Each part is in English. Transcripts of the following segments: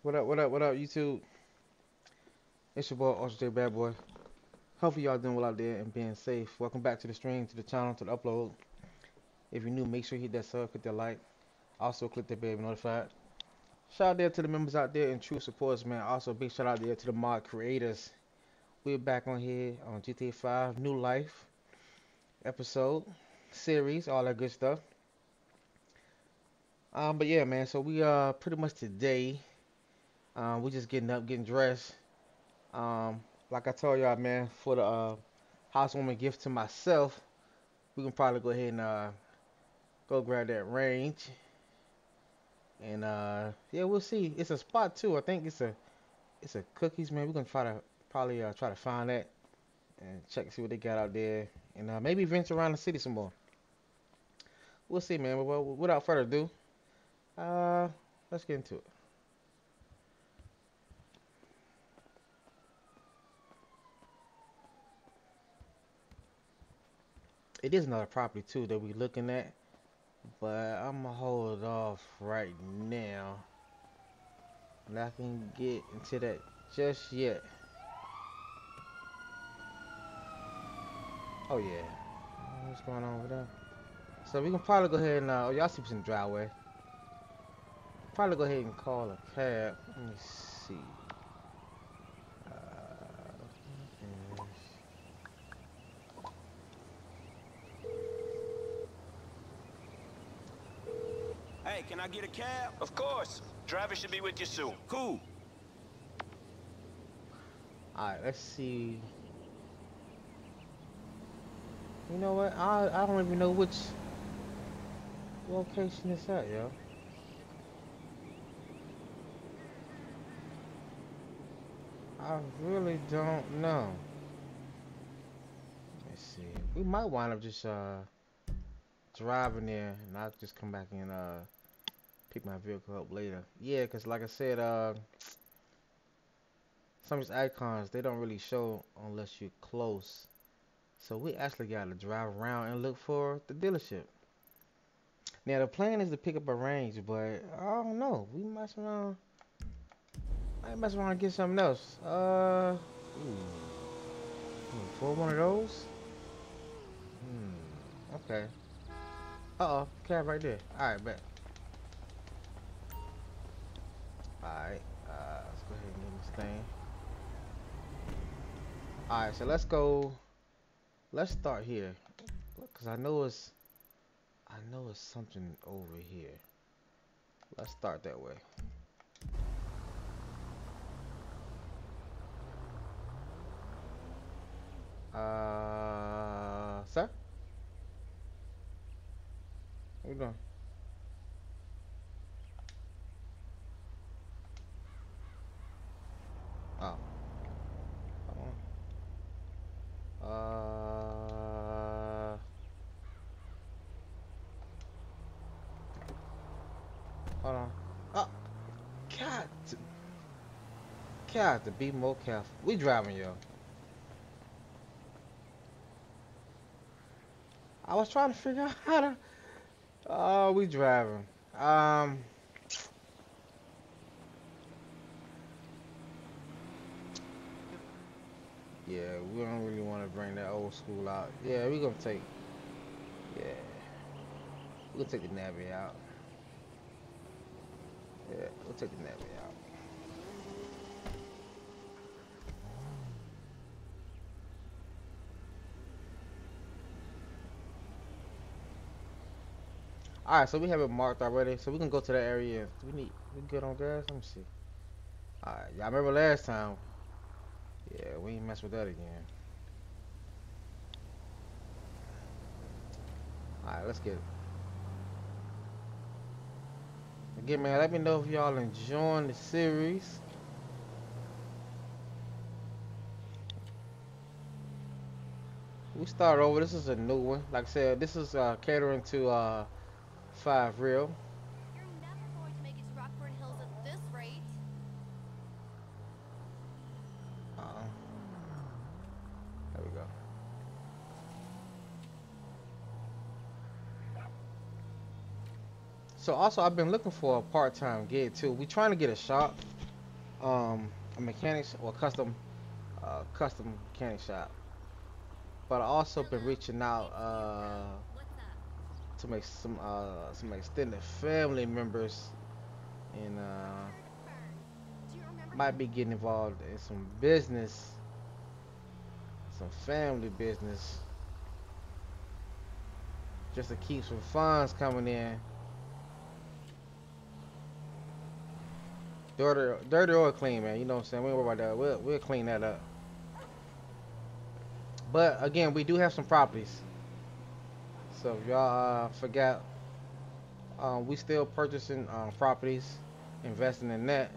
What up, YouTube? It's your boy, Ultra J Bad Boy. Hopefully y'all doing well out there and being safe. Welcome back to the stream, to the channel, to the upload. If you're new, make sure you hit that sub, click that like. Also, click that bell to be notified. Shout out there to the members out there and true supporters, man. Also, big shout out there to the mod creators. We're back on here on GTA 5 New Life episode, series, all that good stuff. But yeah, man. So we pretty much today, we just getting up, getting dressed. Like I told y'all, man, for the housewarming gift to myself, we can probably go ahead and go grab that range. And yeah, we'll see. It's a spot too. I think it's a cookies, man. We're gonna try to probably try to find that and check and see what they got out there, and maybe venture around the city some more. We'll see, man. But well, without further ado, uh, let's get into it. It is another property too that we looking at, but I'm gonna hold off right now. Not gonna get into that just yet. Oh yeah, what's going on over there? So we can probably go ahead and oh, y'all see what's in the driveway. Probably go ahead and call a cab. Let me see. Uh, Hey, can I get a cab? Of course. Driver should be with you soon. Cool. Alright, let's see. You know what? I don't even know which location it's at, yo. I really don't know. Let's see. We might wind up just driving there, and I'll just come back and pick my vehicle up later. Yeah, 'cause like I said, some of these icons they don't really show unless you're close. So we actually gotta drive around and look for the dealership. Now the plan is to pick up a range, but I don't know. We mess around. I mess around and get something else. For one of those. Okay. Uh oh, cab right there. All right, bet. All right. Let's go ahead and get this thing. All right, so let's go. Let's start here, cause I know it's something over here. Let's start that way. Sir, what you doing? Oh, hold on. Hold on. Oh, God, God, to be more careful. We driving, yo. I was trying to figure out how to. Oh, we driving. Um, yeah, we don't really want to bring that old school out. Yeah, we gonna take. Yeah, we'll take the Navy out. Yeah, we'll take the Navy out. All right, so we have it marked already, so we can go to that area. We good on gas? Let me see. All right, y'all remember last time? Yeah, we ain't mess with that again. All right, let's get it. Again, man, let me know if y'all enjoying the series. We start over. This is a new one. Like I said, this is catering to 5 Real. You're never going to make it to Rockford Hills at this rate. Uh, there we go. So also, I've been looking for a part-time gig too. We trying to get a shop, a mechanic or custom mechanic shop. But I also been Hello. reaching out Thanks for your cab. What's up? to make some extended family members and Burn. Do you remember? might be getting involved in some business, some family business, just to keep some funds coming in. Dirty or clean, man. You know what I'm saying? We don't worry about that. We'll clean that up. But again, we do have some properties. So if y'all forgot, we still purchasing properties, investing in that.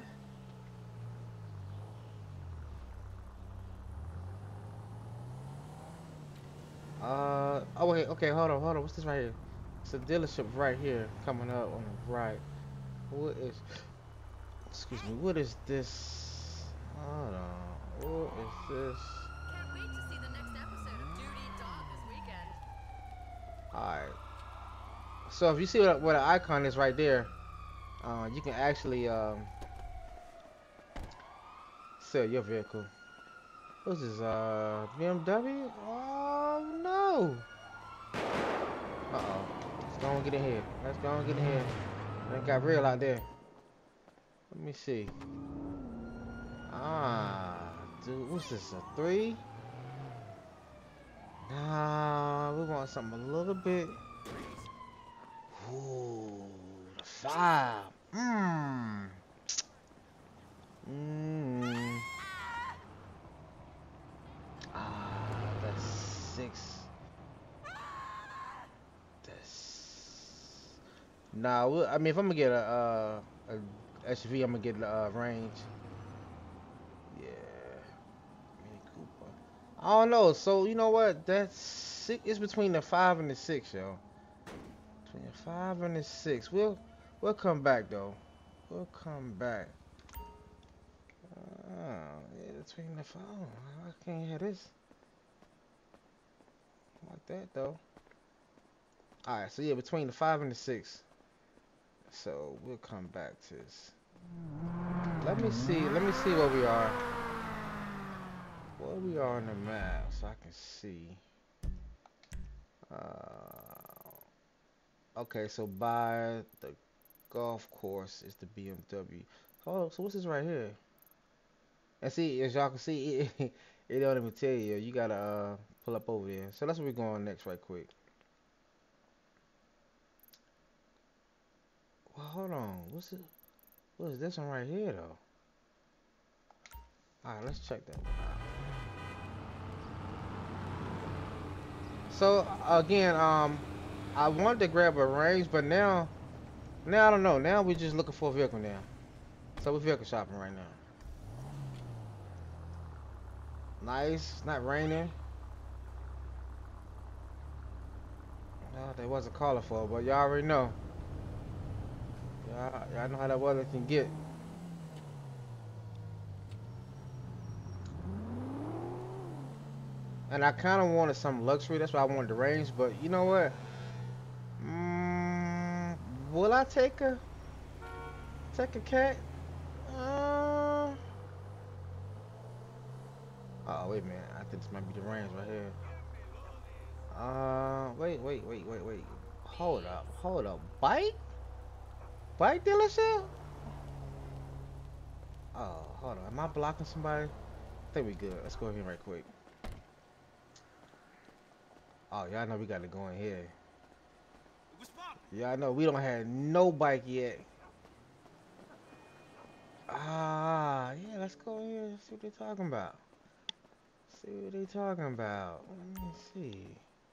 Oh wait, okay, hold on. What's this right here? It's a dealership right here coming up on the right. What is? Excuse me. What is this? Hold on. What is this? Can't wait to see the next episode of Duty Dog this weekend. All right. So if you see what an icon is right there, you can actually sell your vehicle. What's this? BMW? Oh no! Uh oh. Let's go and get in here. Let's go and get in here. It got real out there. Let me see. Ah, dude, what's this? A 3? Nah, we want something a little bit. Ooh, the 5. Mmm. Mmm. That's 6. That's. Nah, I mean, if I'm gonna get a SUV, I'm gonna get the range. Yeah, Mini Cooper. I don't know. So you know what? That's six. It's between the 5 and the 6, yo. Between the 5 and the 6. We'll come back though. We'll come back. Yeah, between the 5. I can't hear this like that though. All right. So yeah, between the 5 and the 6. So we'll come back to this. Let me see. Let me see where we are. Where we are on the map, so I can see. Okay, so by the golf course is the BMW. Oh, so what's this right here? And see, as y'all can see, it don't even tell you. You gotta pull up over there. So that's where we're going next, right quick. Well, hold on. What's it? What is this one right here, though? All right, let's check that one out. So again, I wanted to grab a range, but now I don't know. Now we're just looking for a vehicle now. So we're vehicle shopping right now. Nice. It's not raining. They wasn't calling for it, but y'all already know. Y'all know how that weather can get. And I kind of wanted some luxury. That's why I wanted the range. But you know what? Mm, will I take a cat? Uh, oh wait a minute. I think this might be the range right here. Wait. Hold up. Bike dealership? Oh, hold on. Am I blocking somebody? I think we good. Let's go in here right quick. Oh, y'all know we gotta go in here. Y'all know we don't have no bike yet. Ah, yeah, let's go in here and see what they're talking about. See what they talking about. Let me see.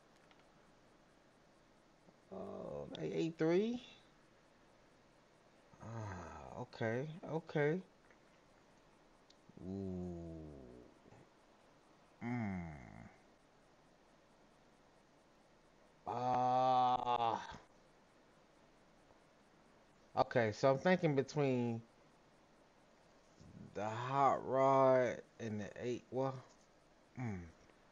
Oh, A3. Ah, okay. Ooh. Mmm. Ah. Okay, so I'm thinking between the hot rod and the 8. Mm.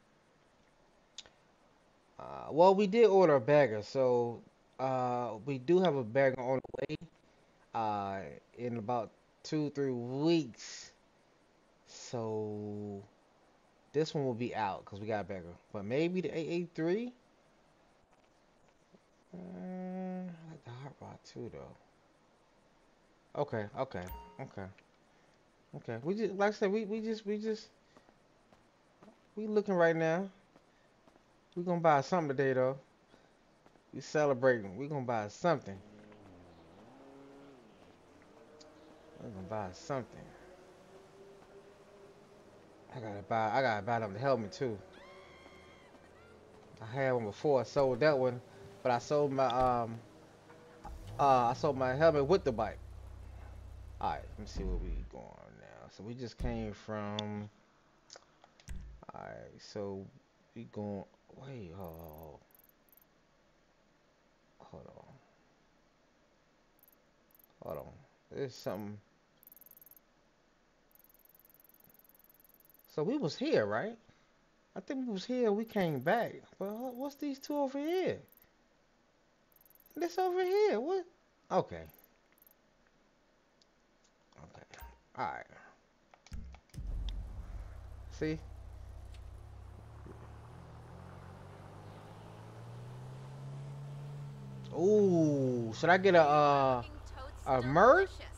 Well, we did order a bagger, so we do have a bagger on the way. Uh, in about 2, 3 weeks. So this one will be out because we got a bigger. But maybe the 883. I like the hot rod too, though. Okay, okay, okay, okay. We just, like I said, we looking right now. We gonna buy something today, though. We celebrating. We gonna buy something. We gonna buy something. I gotta buy them the helmet too. I had one before. I sold that one, but I sold my helmet with the bike. All right, let me see where we going now. So we just came from. All right, so we going. Wait, hold on, hold on. There's something. So we was here, right? I think we was here. We came back. But what's these two over here? This over here. What? Okay. Okay. All right. See? Ooh, should I get Fucking toad's a still merc? delicious.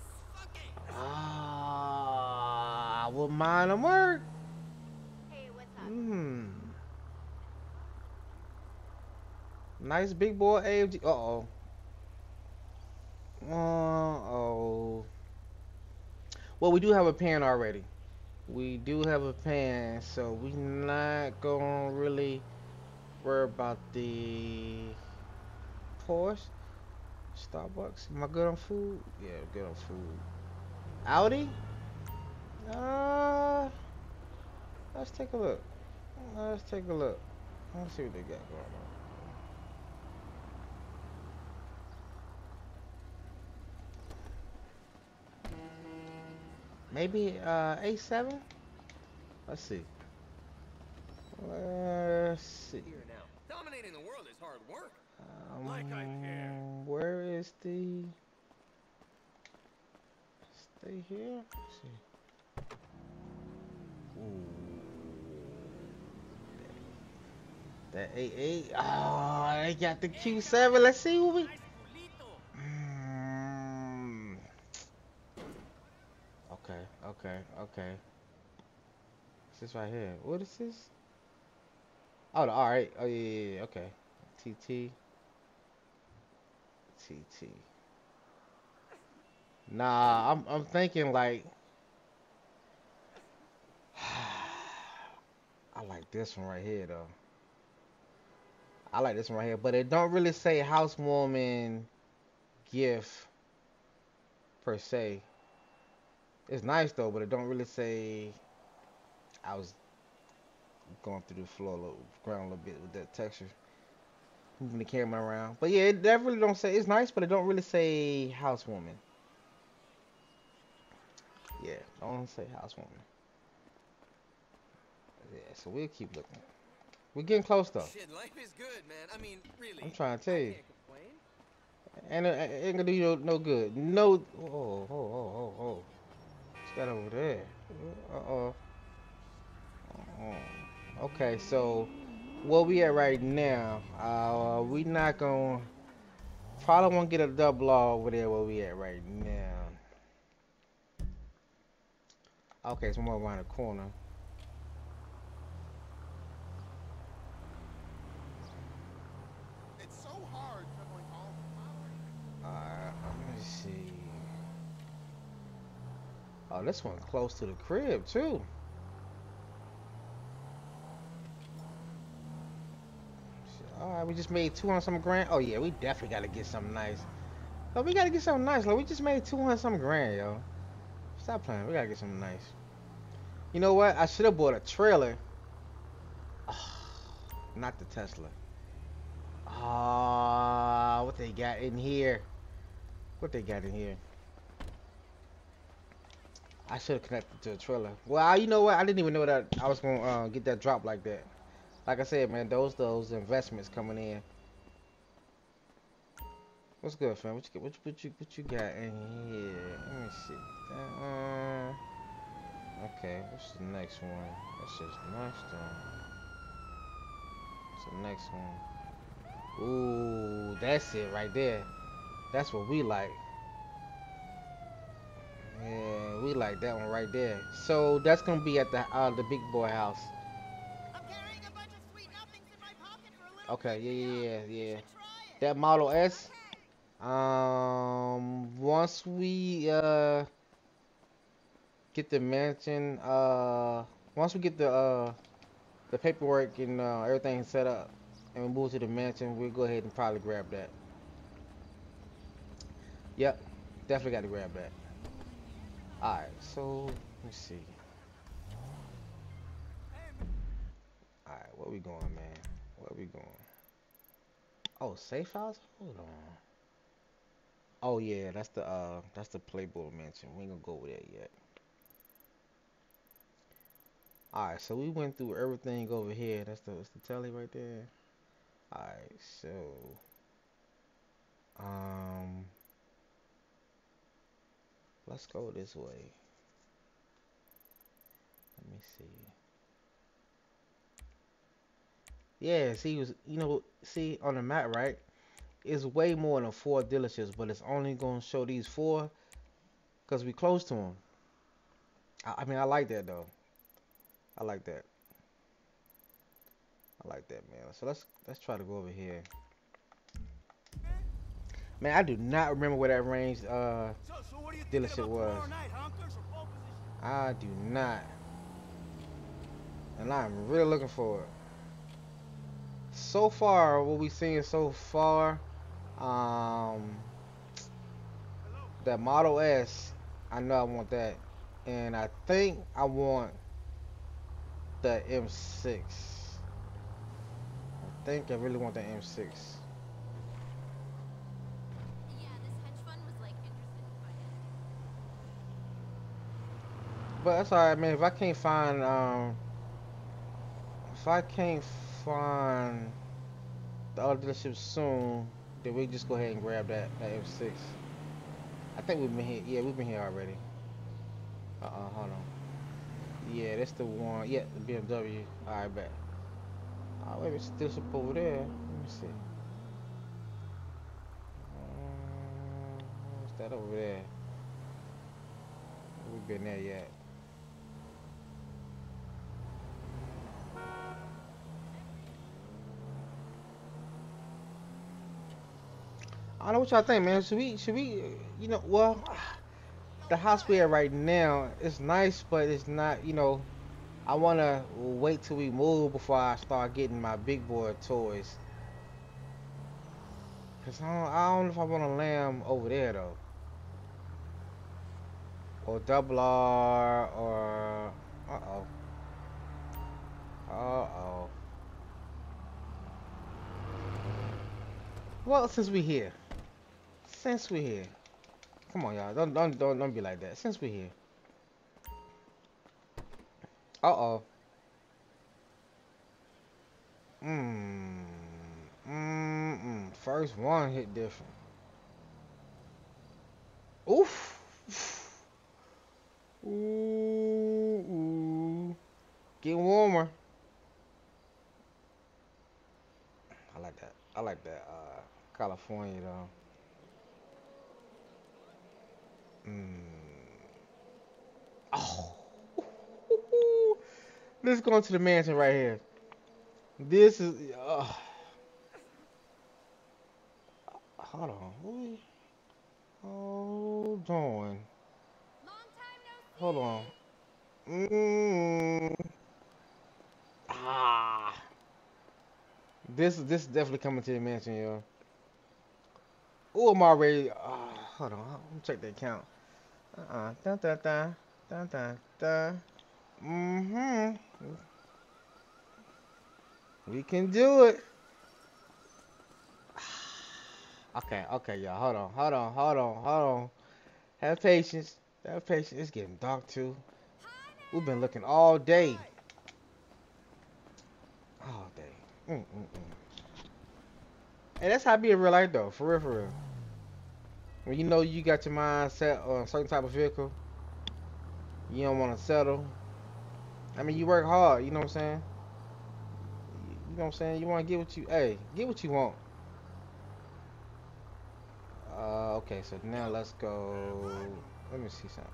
Ah, I wouldn't mind a merc. Hey, what's up? Nice big boy AFG. Uh-oh. Uh-oh. Well, we do have a pan already. We do have a pan, so we not gonna really worry about the Porsche. Starbucks. Am I good on food? Yeah, good on food. Audi? Uh, let's take a look. Let's take a look. Let's see what they got going on. Maybe A7? Let's see. Let's see. Here now. Dominating the world is hard work. Like I care. Where is the? Stay here. Let's see. Ooh. That 88. Oh, they got the Q7. Let's see what we. Okay, okay, okay. What's this right here? What is this? Oh, the R8. Oh, yeah, okay. TT. TT. Nah, I'm thinking like I like this one right here though. I like this one right here, but it don't really say housewarming gift per se. It's nice though, but it don't really say. I was going through the floor, ground a little bit with that texture, moving the camera around. But yeah, it that really don't say. It's nice, but it don't really say housewarming. Yeah, don't say housewarming. Yeah, so we'll keep looking. We're getting close though. Shit, life is good, man. I mean, really. I'm trying to tell I you. can't complain. And it ain't gonna do you no good. No. Oh. What's that over there? Uh-oh. Okay, so where we at right now? We not gonna probably won't get a double R over there where we at right now. Okay, so more around the corner. It's so hard juggling all the power. Let me see. Oh, this one close to the crib too. Alright, we just made 200 something grand. Oh yeah, we definitely gotta get something nice. Oh, we gotta get something nice. Like we just made 200 something grand, yo. Stop playing. We gotta get something nice. You know what? I should have bought a trailer. Not the Tesla. Ah, what they got in here? What they got in here? I should have connected to a trailer. Well, you know what? I didn't even know that I was gonna get that drop like that. Like I said, man, those investments coming in. What's good, fam? What you got in here? Let me see. Okay, what's the next one? That's just nice though. What's the next one? Ooh, that's it right there. That's what we like. Yeah, we like that one right there. So that's gonna be at the big boy house. I'm carrying a bunch of sweet nothings in my pocket for a little Okay, pick me up. yeah, You yeah. should try it. That Model S. Okay. Once we get the mansion, once we get the paperwork and everything set up, and we move to the mansion, we'll go ahead and probably grab that. Yep, definitely got to grab that. All right, so let me see. All right, where we going, man? Where we going? Oh, safe house. Hold on. Oh yeah, that's the Playboy mansion. We ain't gonna go over there yet. All right, so we went through everything over here. That's the telly right there. All right, so um, let's go this way. Let me see. Yeah, see, see on the map, right? It's way more than 4 dealerships, but it's only gonna show these 4 because we close to them. I mean, I like that though. I like that. I like that, man. So let's try to go over here. Man, I do not remember where that range So what do you think dealership about was. tomorrow night, Hunkers, or pole position? I do not, and I'm really looking for it. So far, what we seen so far, um, that Model S, I know I want that, and I think I want the M6. I think I really want the M6. Yeah, this hedge fund was like interested in financing. But that's alright, man. If I can't find the other dealership soon, then we just go ahead and grab that M6. I think we've been here. Yeah, we've been here already. Hold on. Yeah, that's the one. Yeah, the BMW. Alright, bet. Oh, wait, it's still up over there. Let me see. What's that over there? We've been there yet. I don't know what y'all think, man. Should we, well, the house we at right now is nice, but it's not, I want to wait till we move before I start getting my big boy toys. Cause I don't know if I want to lamb over there though, or double R, or uh oh. Well, since we here, come on, y'all, don't be like that. Since we here, uh oh. First one hit different. Oof. Ooh. Getting warmer. I like that. I like that. California though. Oh. Let's go into the mansion right here. This is. Hold on. Hold on. Long time no Hold on. see. Ah. This is definitely coming to the mansion, yo. Oh, I'm already. Hold on. Let me check the account. Dun dun dun dun dun dun. We can do it. Okay, y'all. Hold on. Have patience. Have patience. It's getting dark too. We've been looking all day. All day. And that's how I be in real life though. For real, for real. When you know you got your mind set on a certain type of vehicle, You don't want to settle. I mean, you work hard. You know what I'm saying? You know what I'm saying? You want to get what you, hey, get what you want. Okay, so now let's go. Let me see something.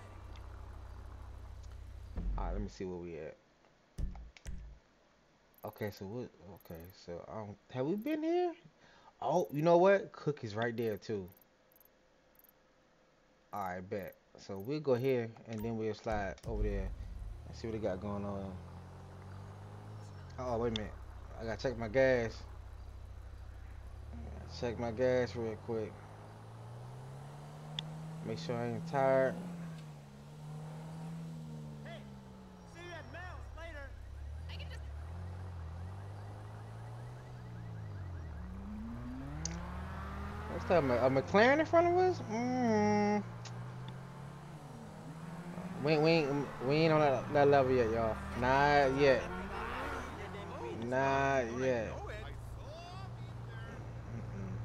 All right, let me see where we at. Okay, so what? Okay, so have we been here? Oh, you know what? Cookie's right there too. All right, bet. So we'll go here and then we'll slide over there and see what they got going on. Oh, wait a minute. I gotta check my gas. Check my gas real quick. Make sure I ain't tired. Hey, see you at Mel's later. I can just. What's that? A McLaren in front of us? We ain't on that level yet, y'all. Not yet. Not yet. Mm-mm.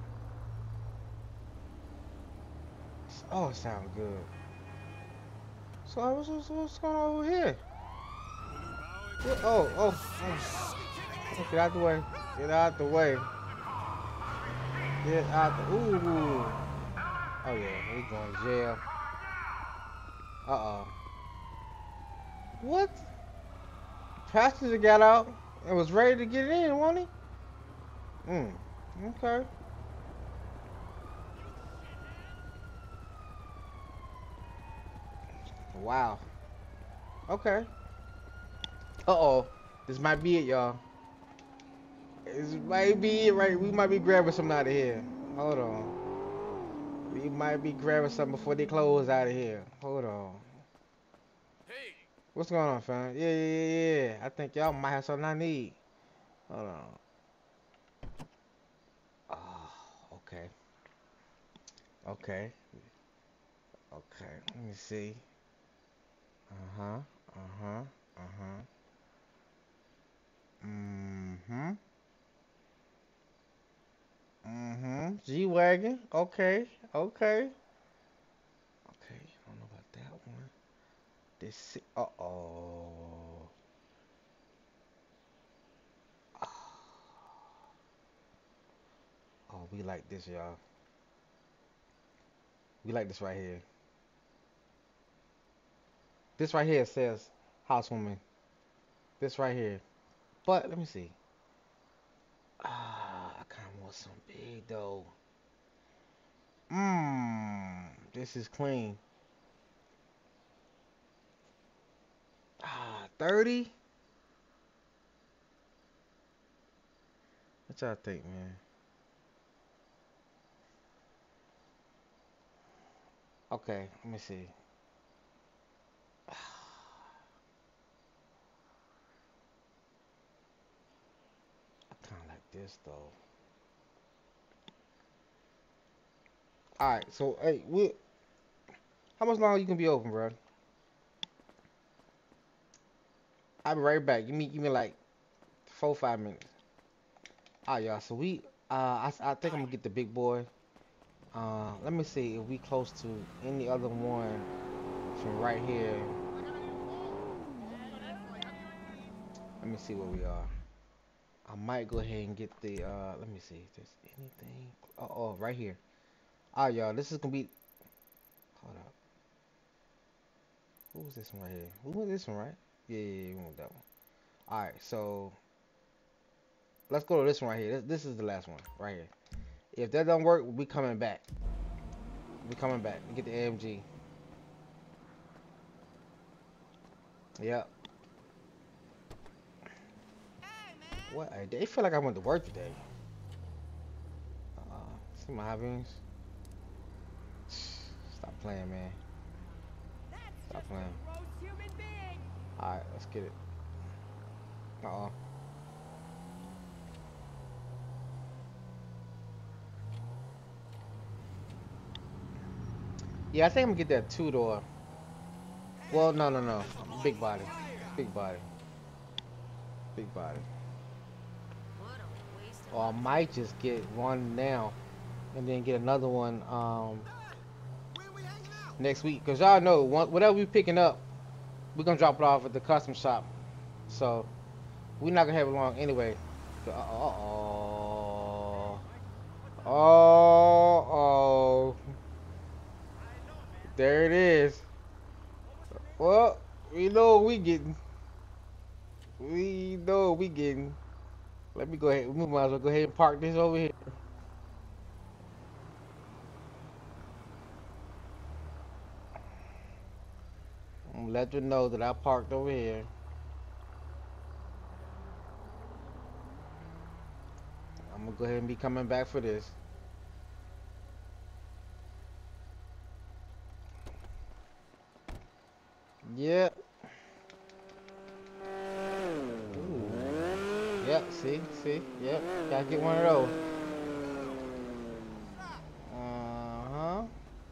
Oh, it sounds good. So what's going on over here? Oh, get out the way. Get out the way. Get out the, ooh. Oh yeah, he's going to jail. Uh-oh. What? Passenger got out and was ready to get in, wasn't he? Okay. Wow. Okay. Uh-oh. This might be it, y'all. This might be it, right? We might be grabbing something out of here. Hold on. We might be grabbing something before they close out of here. Hold on. Hey, What's going on, fam? Yeah. I think y'all might have something I need. Hold on. Oh, okay. Okay. Okay. Let me see. Uh-huh. Uh-huh. Uh-huh. Mm-hmm. Mm-hmm. G-Wagon. Okay. Okay. Okay. I don't know about that one. This. Uh-oh. Oh, we like this, y'all. We like this right here. This right here says housewoman. This right here. But let me see. I kind of want some big though. This is clean. 30? What y'all think, man? Okay, let me see. I kind of like this though. All right, so hey, how much longer you can be open, bro? I'll be right back. Give me like 4 5 minutes. All right, y'all. So I think I'm gonna get the big boy. Let me see if we close to any other one from right here. Let me see where we are. I might go ahead and get the let me see if there's anything. Oh, right here. Alright, y'all, this is gonna be, hold up. Who was this one right here? Who was this one, right? Yeah, we want that one. Alright, so let's go to this one right here. This is the last one right here. If that don't work, we coming back. We coming back. Get the AMG. Yep. Hey, man. What? They feel like I went to work today. See my high beams? Stop playing, man. That's Stop just playing. a gross human being. Alright, let's get it. Uh-oh. Yeah, I think I'm gonna get that two-door. Well, no. Big body. Big body. Big body. What a waste of. Or I might just get one now and then get another one Where we hanging out? next week. Cause y'all know whatever we picking up, We're gonna drop it off at the custom shop. So we're not gonna have it long anyway. Oh, oh, there it is. Well, we know what we getting. We know what we getting. Let me go ahead. We might as well go ahead and park this over here. I'm gonna let you know that I parked over here. I'm gonna go ahead and be coming back for this. Yep. Ooh. Yep. See. Yep. Gotta get one of those. Uh huh.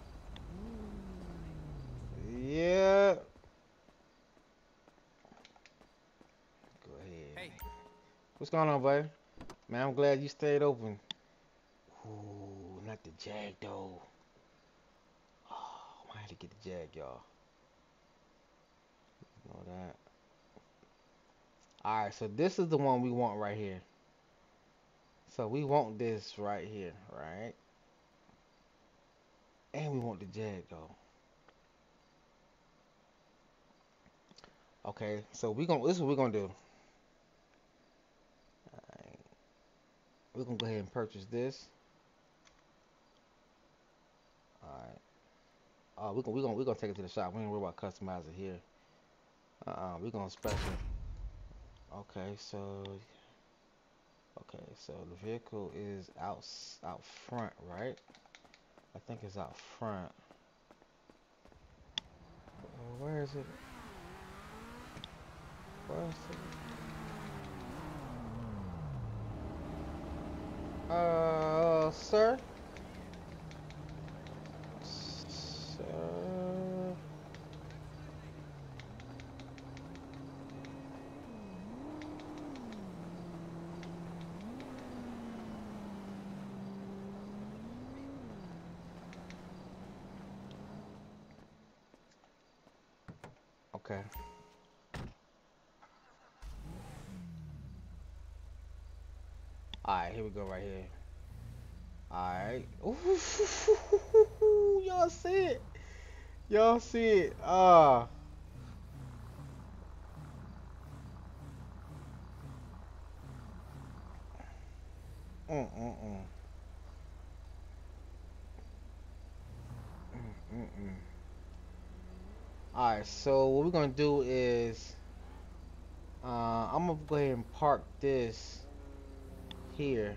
Yeah. Go ahead. Hey, What's going on, buddy? Man, I'm glad you stayed open. Ooh, not the Jag though. Oh, I had to get the Jag, y'all. Know that. All right, so this is the one we want right here. So we want this right here, right? And we want the Jag though. Okay, so this is what we're gonna do. Alright, we're gonna go ahead and purchase this. Alright. We're gonna take it to the shop. We ain't worry about customizing here. We're gonna special. Okay, so the vehicle is out front, right? I think it's out front. Where is it? Where is it? Sir? Sir? Okay. Alright, here we go right here. Alright. Y'all see it? Y'all see it? Mm, mm, mm. Mm, mm. Alright, so what we're gonna do is I'm gonna go ahead and park this here.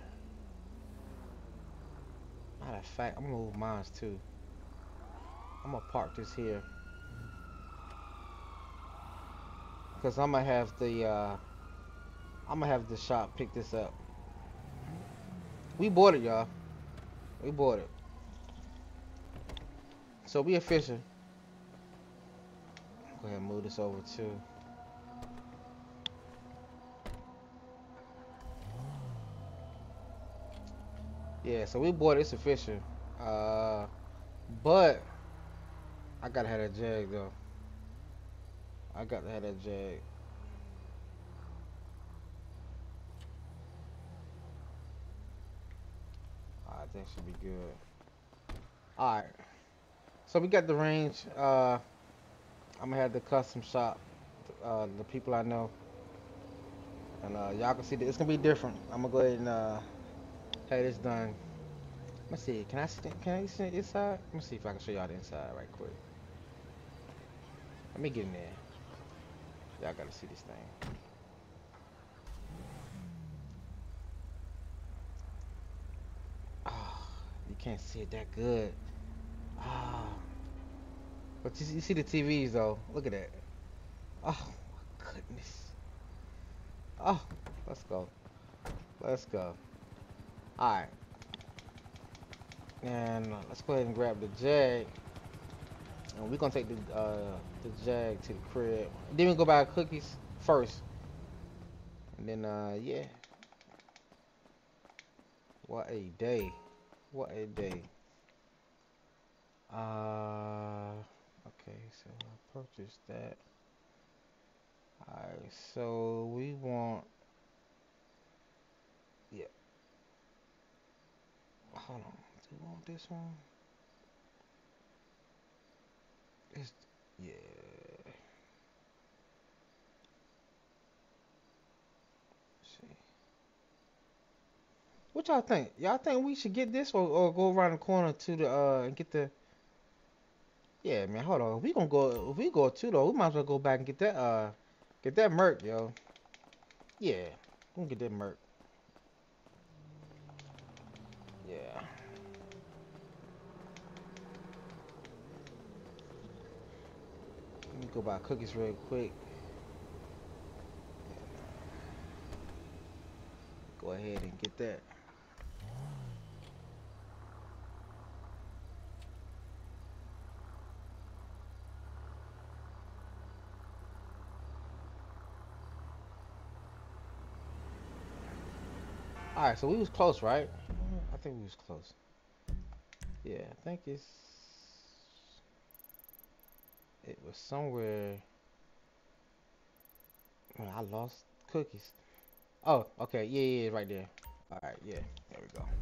Matter of fact, I'm gonna move mine too. I'm gonna park this here. Cause I'm gonna have the shop pick this up. We bought it, y'all. We bought it. So we official. Go ahead and move this over too. Yeah, so we bought it, it's official. But I gotta have that Jag though. I got to have that Jag. Alright, that should be good. Alright. So we got the range. I'm gonna have the custom shop. The people I know. And y'all can see that it's gonna be different. I'm gonna go ahead and have this done. Let's see. Can I see the inside? Let me see if I can show y'all the inside right quick. Let me get in there. Y'all gotta see this thing. Ah, you can't see it that good. Ah, but you see the TVs though. Look at that. Oh my goodness. Oh, let's go. Let's go. All right. And let's go ahead and grab the Jag. And we're gonna take the Jag to the crib. Then we go buy cookies first. And then yeah. What a day. What a day. Okay, so I purchased that. Alright, so we want, yeah, hold on. Do we want this one? It's, yeah. Let's see. What y'all think? Y'all think we should get this or go around the corner to the and get the? Yeah, man. Hold on. If we gonna go. If we go two though, we might as well go back and get that merc, yo. Yeah, we can get that merc. Yeah. Let me go buy cookies real quick. Go ahead and get that. All right, so we was close, right? I think we was close. Yeah, I think it was somewhere. Oh, I lost cookies. Oh, okay. Yeah, right there. All right, yeah. There we go.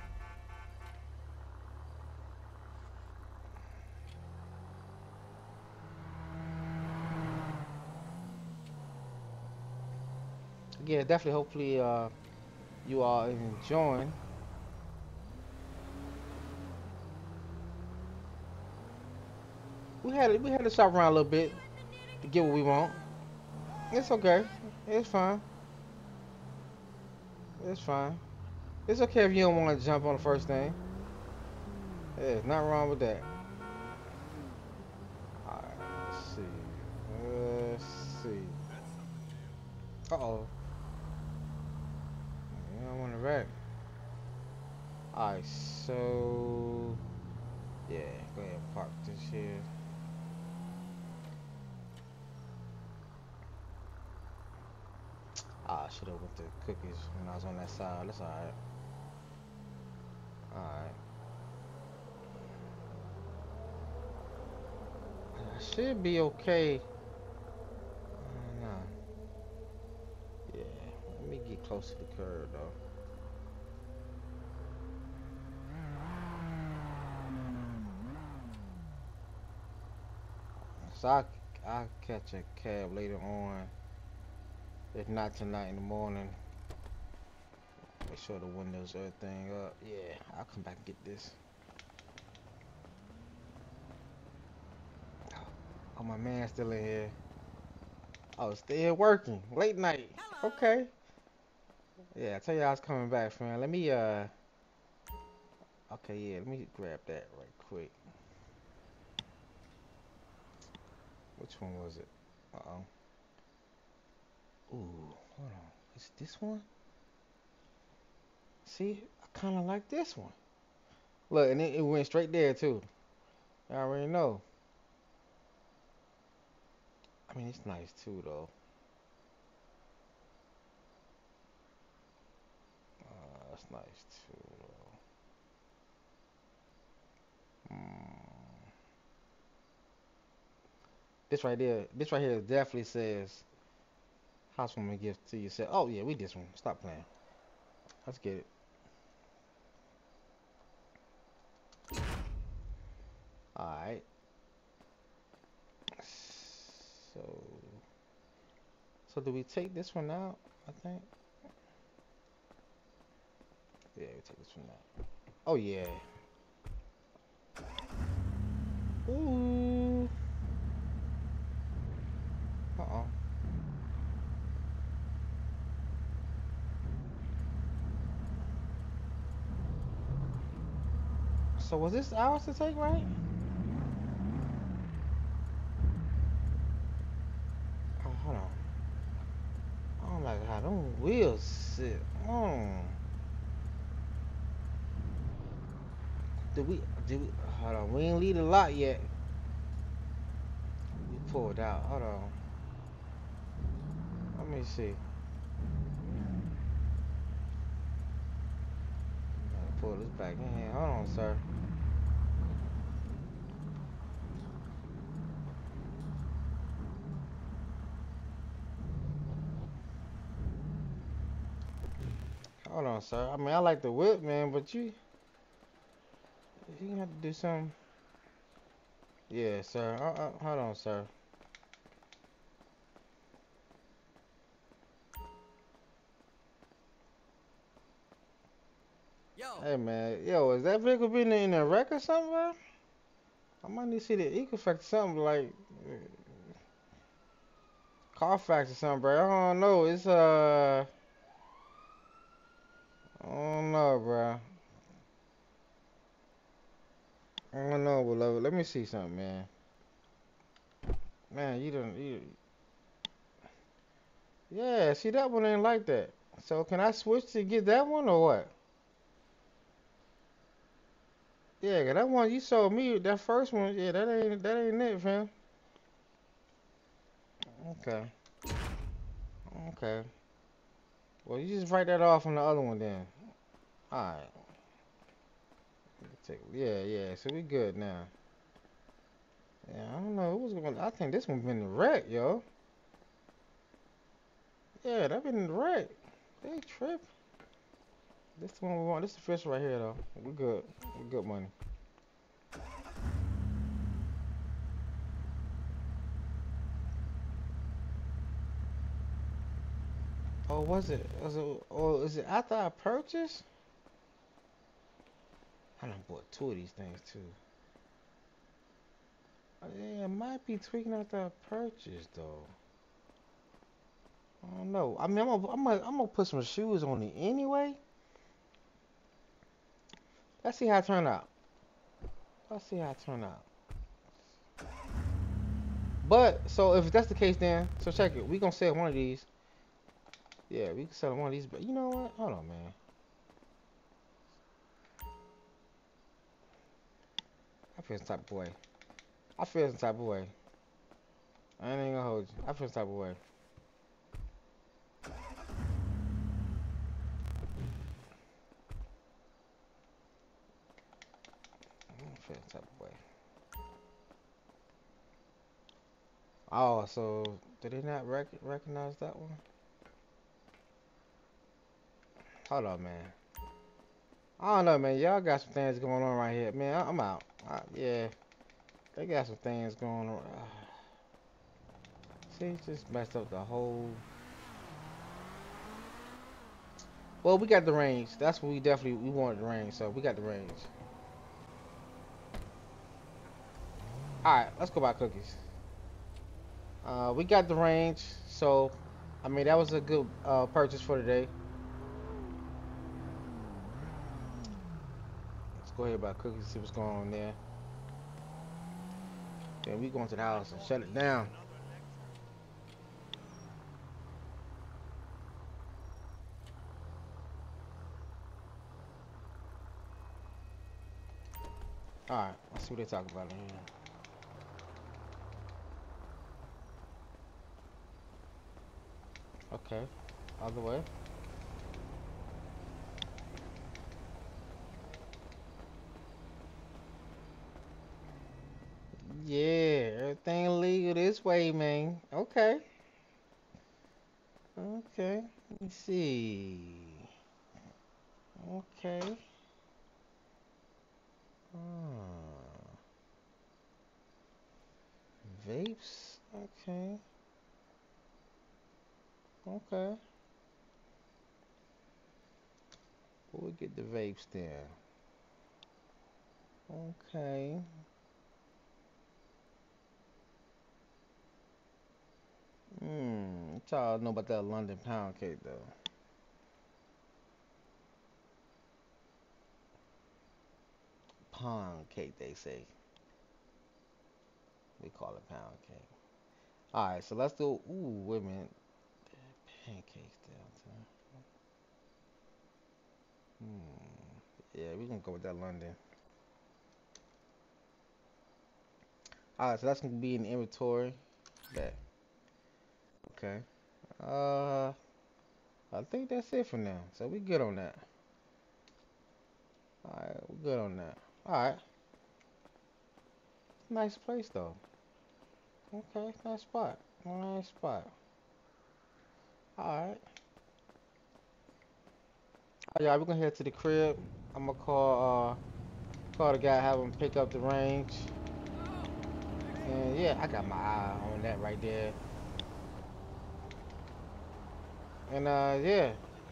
Yeah, definitely. Hopefully, you all enjoying. We had to shop around a little bit to get what we want. It's okay. It's fine. It's fine. It's okay if you don't want to jump on the first thing. There's nothing wrong with that. Alright, let's see. Let's see. Uh-oh. You don't want to wreck. Alright, so... Yeah, go ahead and park this here. Ah, I should have went to cookies when I was on that side. That's alright. Alright. I should be okay. Nah. Yeah. Let me get close to the curb though. So I'll catch a cab later on. If not tonight in the morning. Make sure the windows, everything up. Yeah, I'll come back and get this. Oh, my man's still in here. Oh, still working. Late night. Hello. Okay. Yeah, I tell you I was coming back, friend. Let me, okay, yeah, let me grab that right quick. Which one was it? Uh-oh. Ooh, hold on. Is it this one? See, I kind of like this one. Look, and it went straight there, too. I already know. I mean, it's nice, too, though. That's nice, too, though. This right here definitely says housewarming gift to yourself. Oh, yeah, we this one. Stop playing. Let's get it. Alright. So... So do we take this one out, I think? Yeah, we take this one out. Oh, yeah. Ooh. Uh-oh. So was this ours to take, right? Oh, hold on. I don't like how them wheels sit. Did we, hold on, we ain't leave the lot yet. We pulled out, hold on. Let me see. Gotta pull this back in here. Hold on, sir. Hold on, sir. I mean, I like the whip, man, but you have to do something. Yeah, sir. Hold on, sir. Yo. Hey, man. Yo, is that vehicle been in a wreck or something, bro? I might need to see the Equifax or something like Carfax or something, bro. I don't know. I don't know, bro. I don't know, beloved. Let me see something, man. Man, yeah, see that one ain't like that. So can I switch to get that one or what? Yeah, 'cause that one you sold me, that first one, yeah, that ain't it, fam. Okay, okay. Well, you just write that off on the other one then. All right. Yeah, yeah. So we good now. Yeah, I don't know who's going. I think this one been the wreck, yo. Yeah, that been the wreck. They trip. This the one we want. This the fish right here, though. We good. We good money. Oh, was it? Oh, is it after I purchased? I done bought two of these things too. Yeah, it might be tweaking after I purchased though. I don't know. I mean, I'm gonna put some shoes on it anyway. Let's see how it turn out. Let's see how it turn out. But so if that's the case, then so check it. We gonna sell one of these. Yeah, we can sell one of these. But you know what? Hold on, man. I feel some type of way. I feel some type of way. I ain't gonna hold you. I feel some type of way. I feel some type of way. Oh, so did they not recognize that one? Hold on, man. I don't know, man. Y'all got some things going on right here, man. I'm out. Yeah, they got some things going on. See, just messed up the whole. Well, we got the range. That's what we wanted the range, so we got the range. All right, let's go buy cookies. We got the range, so I mean that was a good purchase for today. Let's go ahead and buy cookies, see what's going on there. Then we going to the house and shut it down. All right, let's see what they talk about in here. Okay, other way. Yeah, everything legal this way, man. Okay. Okay. Let me see. Okay. Ah, vapes. Okay. Okay. We'll get the vapes then. Okay. What y'all know about that London pound cake though? Pound cake, they say. We call it pound cake. All right, so let's do. Ooh, wait a minute. Pancakes downtown. Yeah, we gonna go with that London. All right, so that's gonna be in the inventory. Bet. Okay. Uh, I think that's it for now. So we good on that. All right, we good on that. All right. Nice place though. Okay, nice spot. Nice spot. All right. Y'all, we're gonna head to the crib. I'm gonna call the guy, have him pick up the range. And yeah, I got my eye on that right there. And yeah,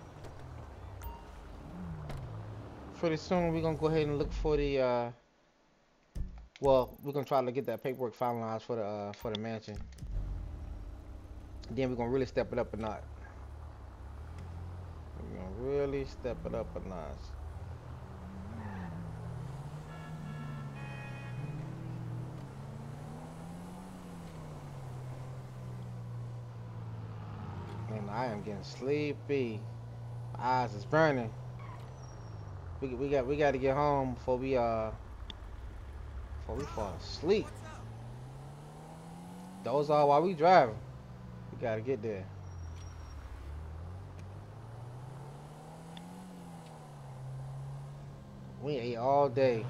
pretty soon we're gonna go ahead and look for the well, we're gonna try to get that paperwork finalized for the mansion. Then we're gonna really step it up a notch. We're gonna really step it up a notch. And I am getting sleepy. My eyes is burning. We got to get home before we fall asleep. Those are while we driving. We gotta get there. We ate all day.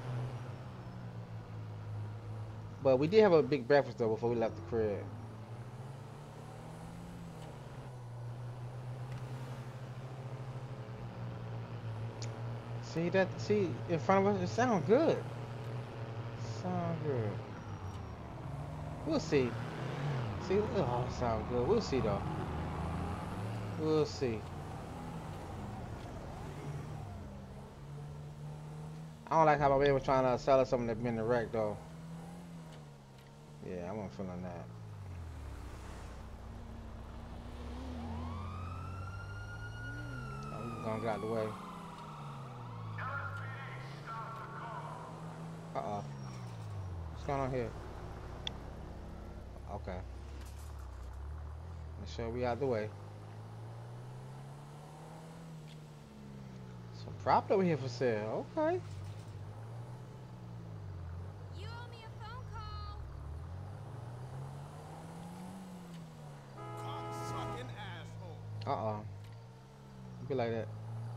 But we did have a big breakfast though before we left the crib. See in front of us, it sounds good. Sound good. We'll see. See, oh, it sounds good. We'll see though. We'll see. I don't like how my man was trying to sell us something that's been wrecked though. Yeah, I wasn't feeling that. I'm gonna get out the way. Uh-oh. What's going on here? Okay. Make sure we out the way. Some prop over here for sale. Okay. You owe me a phone call. Cocksucking asshole. Uh-oh. Be like that.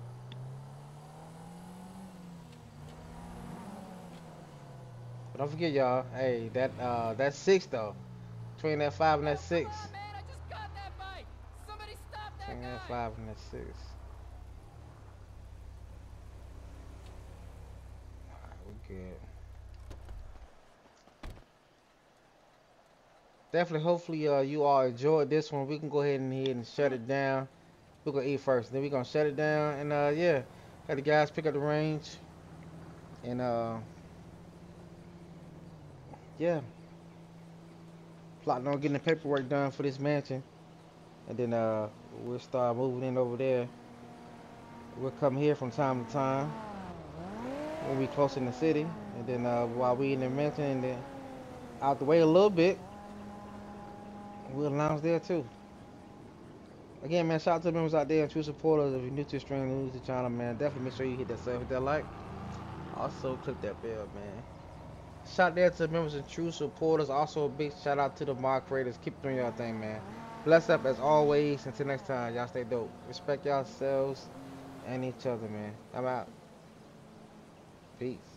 But don't forget, y'all. Hey, that's 6 though. Between that 5 and that 6. Come on, man, I just got that bike. Somebody stop that Between guy. that 5 and that 6. Alright, we're good. Definitely, hopefully, you all enjoyed this one. We can go ahead and shut it down. We're gonna eat first, then we're gonna shut it down, and yeah, had the guys pick up the range, and yeah, plotting on getting the paperwork done for this mansion, and then we'll start moving in over there. We'll come here from time to time when we close in the city, and then while we in the mansion and then out the way a little bit, we'll lounge there too. Again, man, shout out to the members out there and true supporters. If you're new to the stream, new to the channel, man, definitely make sure you hit that sub, hit that like. Also, click that bell, man. Shout out there to the members and true supporters. Also, a big shout out to the mod creators. Keep doing y'all thing, man. Bless up as always. Until next time, y'all stay dope. Respect yourselves and each other, man. I'm out. Peace.